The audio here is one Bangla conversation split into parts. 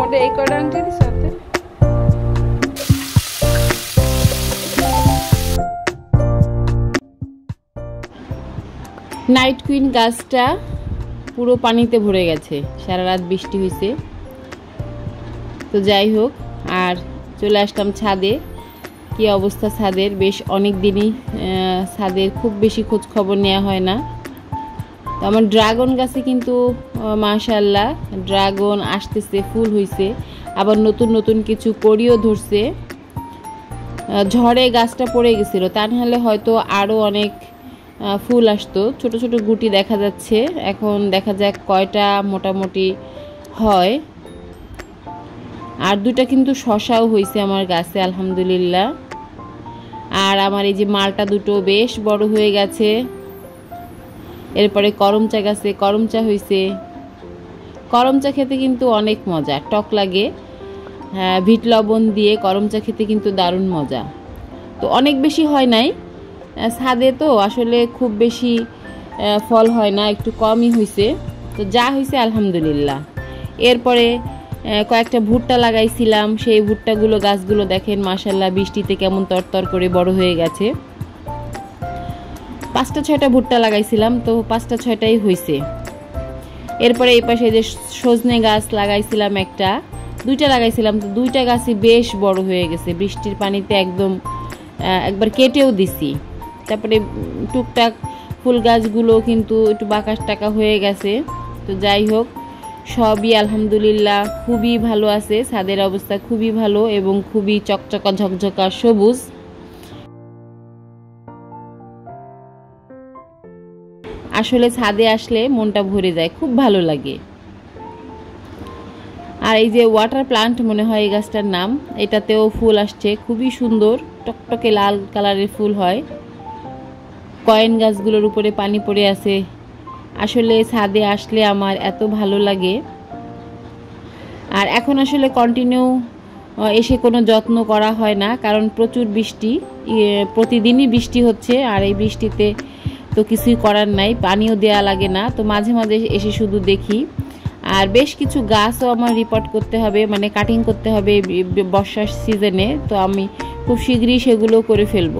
মোটে এই কটা আনতে দিস সাথে। নাইট কুইন গাছটা পুরো পানিতে ভরে গেছে, সারা রাত বৃষ্টি হয়েছে। তো যাই হোক, আর চলে আসলাম ছাদে। কি অবস্থা ছাদের, বেশ অনেক দিনই ছাদের খুব বেশি খোঁজ খবর নেওয়া হয় না। তো আমার ড্রাগন গাছে কিন্তু মাশাআল্লাহ ড্রাগন আসতেছে, ফুল হয়েছে, আবার নতুন নতুন কিছু কড়িও ধরছে। ঝড়ে গাছটা পড়ে গেছিল, তা নাহলে হয়তো আরও অনেক ফুল আসতো। ছোট ছোট গুটি দেখা যাচ্ছে, এখন দেখা যাক কয়টা মোটামুটি হয়। আর দুটা কিন্তু শশাও হয়েছে আমার গাছে আলহামদুলিল্লাহ। আর আমার এই যে মালটা দুটো বেশ বড় হয়ে গেছে। এরপরে করমচা গাছে করমচা হয়েছে। করমচা খেতে কিন্তু অনেক মজা, টক লাগে। ভিট লবণ দিয়ে করমচা খেতে কিন্তু দারুণ মজা। তো অনেক বেশি হয় নাই, ছাদে তো আসলে খুব বেশি ফল হয় না, একটু কমই হয়েছে। তো যা হয়েছে আলহামদুলিল্লাহ। এরপরে কয়েকটা ভুট্টা লাগাইছিলাম, সেই ভুট্টাগুলো গাছগুলো দেখেন মাশাআল্লাহ বৃষ্টিতে কেমন তরতর করে বড় হয়ে গেছে। 5টা-6টা ভুট্টা লাগাইছিলাম, তো 5টা-6টাই হয়েছে। এরপরে এই পাশে যে সজনে গাছ লাগাইছিলাম, 2টা লাগাইছিলাম, তো 2টা গাছই বেশ বড় হয়ে গেছে, বৃষ্টির পানিতে একবার কেটেও দিছি। তারপরে টুকটাক ফুল গাছগুলো কিন্তু একটু বাঁকা টাকা হয়ে গেছে। তো যাই হোক, সবই আলহামদুলিল্লাহ খুবই ভালো আছে। ছাদের অবস্থা খুবই ভালো এবং খুবই চকচকা ঝকঝকা সবুজ। আসলে ছাদে আসলে মনটা ভরে যায়, খুব ভালো লাগে। আর এই যে ওয়াটার প্লান্ট মনে হয় এই গাছটার নাম, এটাতেও ফুল আসছে, খুবই সুন্দর টকটকে লাল কালারের ফুল হয়। কয়েন গাছগুলোর উপরে পানি পড়ে আছে। আসলে ছাদে আসলে আমার এত ভালো লাগে। আর এখন আসলে কন্টিনিউ এসে কোনো যত্ন করা হয় না, কারণ প্রচুর বৃষ্টি, প্রতিদিনই বৃষ্টি হচ্ছে। আর এই বৃষ্টিতে তো কিছুই করার নাই, পানিও দেয়া লাগে না। তো মাঝে মাঝে এসে শুধু দেখি। আর বেশ কিছু গাছও আমার রিপোর্ট করতে হবে, মানে কাটিং করতে হবে বর্ষার সিজনে। তো আমি খুব শীঘ্রই সেগুলো করে ফেলবো।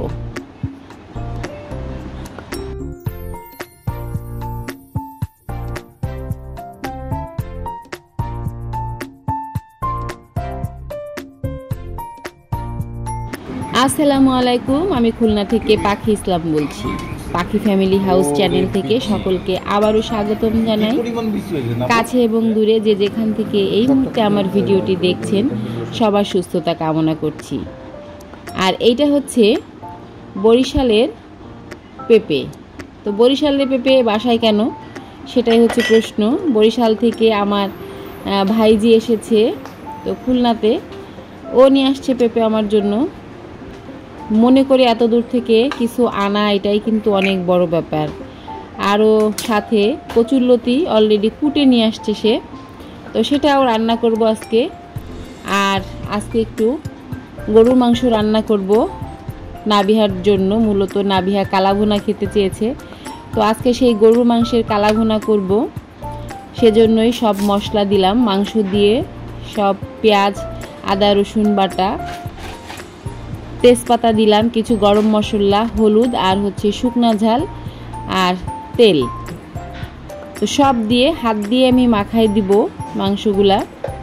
আসসালামু আলাইকুম, আমি খুলনা থেকে পাখি ইসলাম বলছি। পাখি ফ্যামিলি হাউস চ্যানেল থেকে সকলকে আবারও স্বাগতম জানাই। কাছে এবং দূরে যে যেখান থেকে এই মুহূর্তে আমার ভিডিওটি দেখছেন, সবার সুস্থতা কামনা করছি। আর এইটা হচ্ছে বরিশালের পেঁপে। তো বরিশালের পেঁপে বাসায় কেন, সেটাই হচ্ছে প্রশ্ন। বরিশাল থেকে আমার ভাইজি এসেছে, তো খুলনাতে ও নিয়ে আসছে পেঁপে আমার জন্য। মনে করে এত দূর থেকে কিছু আনা, এটাই কিন্তু অনেক বড় ব্যাপার। আরও সাথে কচুরলতি অলরেডি কুটে নিয়ে আসছে সে, তো সেটাও রান্না করব আজকে। আর আজকে একটু গরুর মাংস রান্না করব নাবিহার জন্য। মূলত নাবিহা কালাভুনা খেতে চেয়েছে, তো আজকে সেই গরুর মাংসের কালাভুনা করব। সেজন্যই সব মশলা দিলাম, মাংস দিয়ে সব পেঁয়াজ, আদা, রসুন বাটা, তেজপাতা দিলাম, কিছু গরম মশলা, হলুদ, আর হচ্ছে শুকনা ঝাল আর তেল। তো সব দিয়ে হাত দিয়ে আমি মাখাই দিব মাংসগুলা।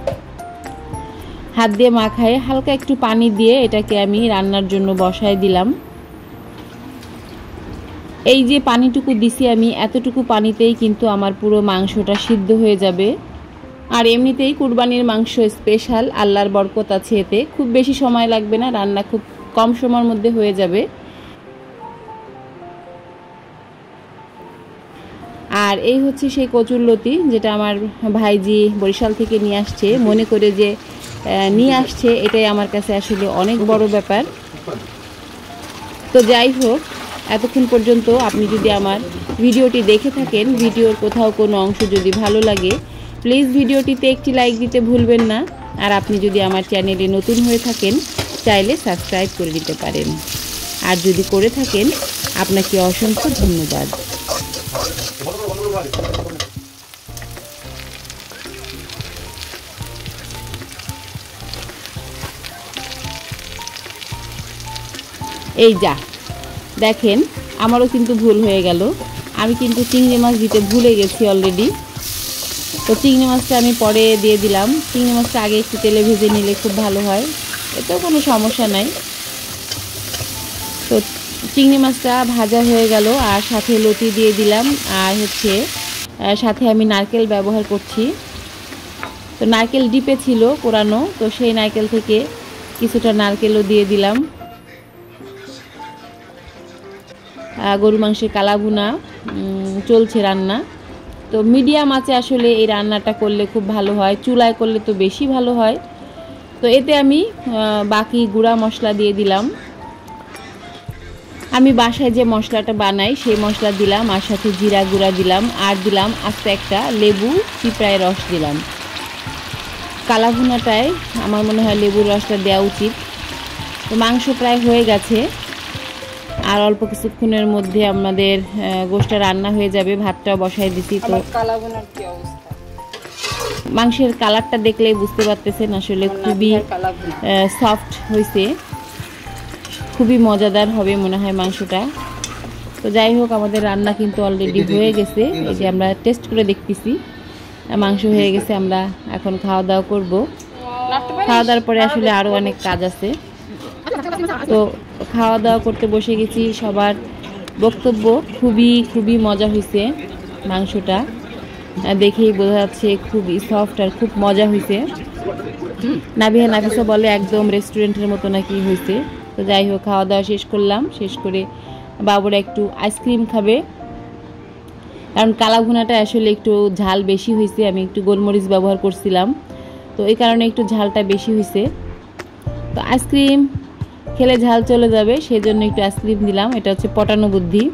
হাত দিয়ে মাখায় হালকা একটু পানি দিয়ে এটাকে আমি রান্নার জন্য বসায় দিলাম। এই যে পানিটুকু দিছি আমি, এতটুকু পানিতেই কিন্তু আমার পুরো মাংসটা সিদ্ধ হয়ে যাবে। আর এমনিতেই কুরবানির মাংস স্পেশাল, আল্লাহর বরকত আছে এতে। খুব বেশি সময় লাগবে না, রান্না খুব কম সময়ের মধ্যে হয়ে যাবে। আর এই হচ্ছে সেই কচুরলতি, যেটা আমার ভাইজি বরিশাল থেকে নিয়ে আসছে। মনে করে যে নিয়ে আসছে, এটাই আমার কাছে আসলে অনেক বড় ব্যাপার। তো যাই হোক, এতক্ষণ পর্যন্ত আপনি যদি আমার ভিডিওটি দেখে থাকেন, ভিডিওর কোথাও কোনো অংশ যদি ভালো লাগে, প্লিজ ভিডিওটিতে একটি লাইক দিতে ভুলবেন না। আর আপনি যদি আমার চ্যানেলে নতুন হয়ে থাকেন, চাইলে সাবস্ক্রাইব করে দিতে পারেন। আর যদি করে থাকেন, আপনাকে অসংখ্য ধন্যবাদ। এই যা দেখেন, আমারও কিন্তু ভুল হয়ে গেল, আমি কিন্তু চিংড়ি মাছ দিতে ভুলে গেছি অলরেডি। তো চিংড়ি মাছটা আমি পরে দিয়ে দিলাম। চিংড়ি মাছটা আগে একটু তেলে ভেজে নিলে খুব ভালো হয়, এতেও কোনো সমস্যা নাই। তো চিংড়ি মাছটা ভাজা হয়ে গেল, আর সাথে লতি দিয়ে দিলাম, আর হচ্ছে সাথে আমি নারকেল ব্যবহার করছি। তো নারকেল ডিপে ছিল কোরানো, তো সেই নারকেল থেকে কিছুটা নারকেলও দিয়ে দিলাম। গরু মাংসের কালা ভুনা চলছে রান্না। তো মিডিয়াম আঁচে আসলে এই রান্নাটা করলে খুব ভালো হয়, চুলায় করলে তো বেশি ভালো হয়। তো এতে আমি বাকি গুঁড়া মশলা দিয়ে দিলাম। আমি বাসায় যে মশলাটা বানাই সেই মশলা দিলাম, আর সাথে জিরা গুঁড়া দিলাম, আর দিলাম আস্তে একটা লেবু চিপড়ায় রস দিলাম। কালা ভুনাটায় আমার মনে হয় লেবুর রসটা দেওয়া উচিত। তো মাংস প্রায় হয়ে গেছে, আর অল্প কিছুক্ষণের মধ্যে আমাদের গোশটা রান্না হয়ে যাবে। ভাতটাও বসাই দিছি। তো মাংসের কালারটা দেখলেই বুঝতে পারতেছেন আসলে খুবই সফট হয়েছে, খুবই মজাদার হবে মনে হয় মাংসটা। তো যাই হোক, আমাদের রান্না কিন্তু অলরেডি হয়ে গেছে। এই যে আমরা টেস্ট করে দেখতেছি, মাংস হয়ে গেছে। আমরা এখন খাওয়া দাওয়া করব। খাওয়া দাওয়ার পরে আসলে আরও অনেক কাজ আছে। তো খাওয়া দাওয়া করতে বসে গেছি। সবার বক্তব্য খুবই মজা হয়েছে। মাংসটা দেখেই বোঝা যাচ্ছে খুবই সফট আর খুব মজা হয়েছে। নাফিসা বলে একদম রেস্টুরেন্টের মতো নাকি হয়েছে। তো যাই হোক, খাওয়া দাওয়া শেষ করলাম। শেষ করে বাবুরা একটু আইসক্রিম খাবে, কারণ কালা ভুনাটা আসলে একটু ঝাল বেশি হয়েছে। আমি একটু গোলমরিচ ব্যবহার করছিলাম, তো এই কারণে একটু ঝালটা বেশি হয়েছে। তো আইসক্রিম খেলে ঝাল চলে যাবে, সেজন্য একটু আইসক্রিম দিলাম। এটা হচ্ছে পটানো বুদ্ধি।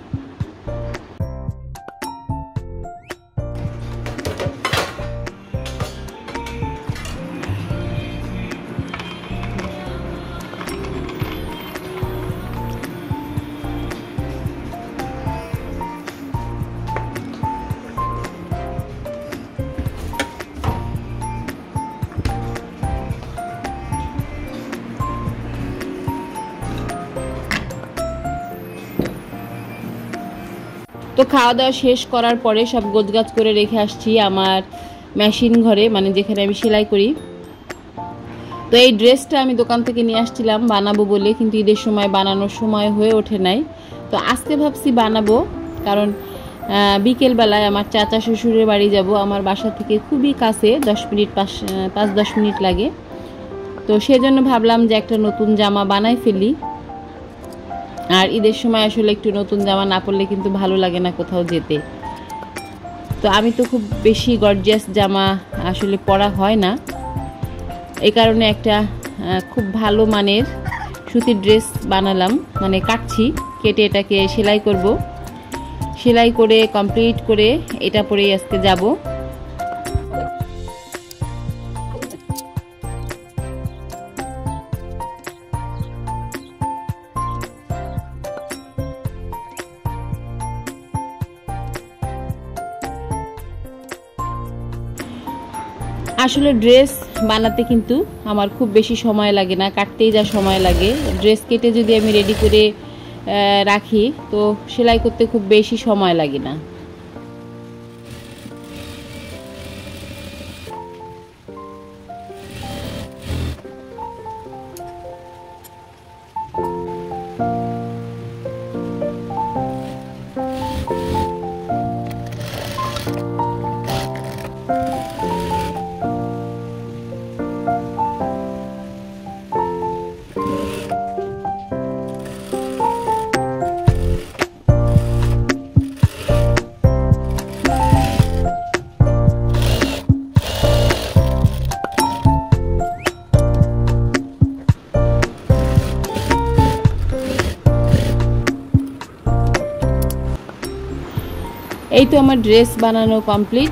তো খাওয়া দাওয়া শেষ করার পরে সব গোছগাছ করে রেখে আসছি আমার মেশিন ঘরে, মানে যেখানে আমি সেলাই করি। তো এই ড্রেসটা আমি দোকান থেকে নিয়ে আসছিলাম বানাবো বলে, কিন্তু ঈদের সময় বানানোর সময় হয়ে ওঠে নাই। তো আজকে ভাবছি বানাবো, কারণ বিকেলবেলায় আমার চাচা শ্বশুরের বাড়ি যাব। আমার বাসা থেকে খুবই কাছে, 5-10 মিনিট লাগে। তো সেজন্য ভাবলাম যে একটা নতুন জামা বানাই ফেলি। আর ঈদের সময় আসলে একটু নতুন জামা না পরলে কিন্তু ভালো লাগে না কোথাও যেতে। তো আমি তো খুব বেশি গর্জিয়াস জামা আসলে পরা হয় না, এই কারণে একটা খুব ভালো মানের সুতির ড্রেস বানালাম, মানে কাটছি, কেটে এটাকে সেলাই করব। সেলাই করে কমপ্লিট করে এটা পরেই আজকে যাব। আসলে ড্রেস বানাতে কিন্তু আমার খুব বেশি সময় লাগে না, কাটতেই যা সময় লাগে। ড্রেস কেটে যদি আমি রেডি করে রাখি, তো সেলাই করতে খুব বেশি সময় লাগে না। এই তো আমার ড্রেস বানানো কমপ্লিট,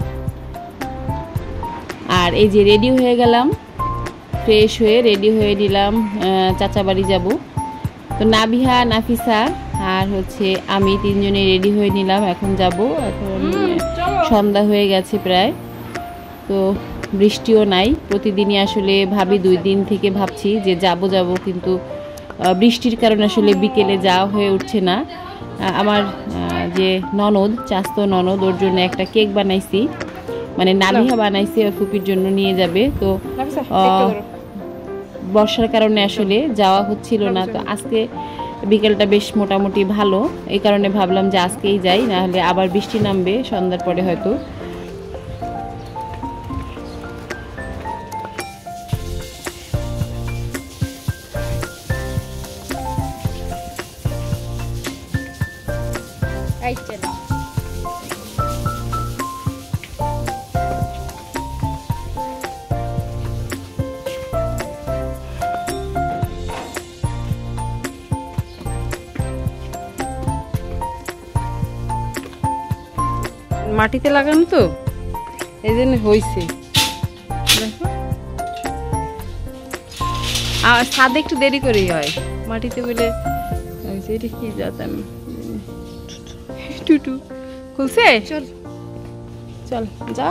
আর এই যে রেডি হয়ে গেলাম। ফ্রেশ হয়ে রেডি হয়ে নিলাম, চাচা বাড়ি যাব। তো নাবিহা, নাফিসা আর হচ্ছে আমি তিনজনে রেডি হয়ে নিলাম, এখন যাব। এখন সন্ধ্যা হয়ে গেছে প্রায়। তো বৃষ্টিও নাই। প্রতিদিনই আসলে ভাবি, 2 দিন থেকে ভাবছি যে যাব, কিন্তু বৃষ্টির কারণে আসলে বিকেলে যাওয়া হয়ে উঠছে না। আমার যে ননদ, চাস্তো ননদ, ওর জন্য একটা কেক বানাইছি, মানে নাবিহা বানাইছি, ওর ফুপির জন্য নিয়ে যাবে। তো বর্ষার কারণে আসলে যাওয়া হচ্ছিল না। তো আজকে বিকেলটা বেশ মোটামুটি ভালো, এই কারণে ভাবলাম যে আজকেই যাই, নাহলে আবার বৃষ্টি নামবে সন্ধ্যার পরে হয়তো। মাটিতে লাগানো তো এই জন্য হয়েছে। আর ছাদে একটু দেরি করেই হয়, মাটিতে বলে এটা কি জাত আমি টুটু খুলছে। চল চল যা।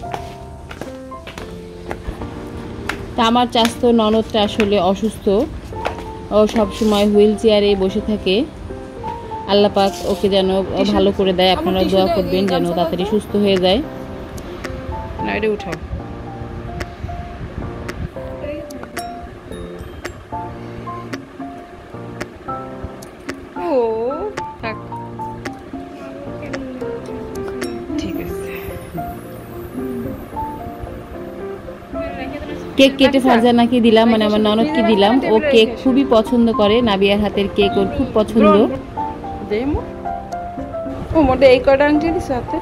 তা আমার চাস্তো ননদটা আসলে অসুস্থ, ও সবসময় হুইল চেয়ারে বসে থাকে। আল্লাহ পাক ওকে যেন ভালো করে দেয়, আপনারা দোয়া করবেন যেন তাড়াতাড়ি সুস্থ হয়ে যায়। না এটা উঠাও। ও থাক, ঠিক আছে। কেক কেটে ফারজানাকে দিলাম, মানে আমার ননদকে দিলাম। ও কেক খুবই পছন্দ করে, নাবিয়ার হাতের কেক ওর খুব পছন্দ। ও মোটে এই কটা আংটি দিস হাতে,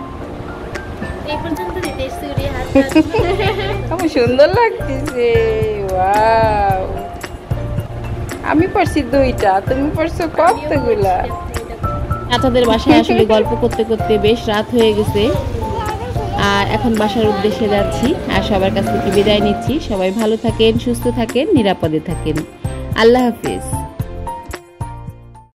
আমার সুন্দর লাগতেছে। ওয়াও, আমি পড়ছি 2টা, তুমি পড়ছো কতগুলা। চাচাদের বাসায় আসলে গল্প করতে করতে বেশ রাত হয়ে গেছে, আর এখন বাসার উদ্দেশ্যে যাচ্ছি। আর সবার কাছ থেকে বিদায় নিচ্ছি। সবাই ভালো থাকেন, সুস্থ থাকেন, নিরাপদে থাকেন। আল্লাহ হাফেজ।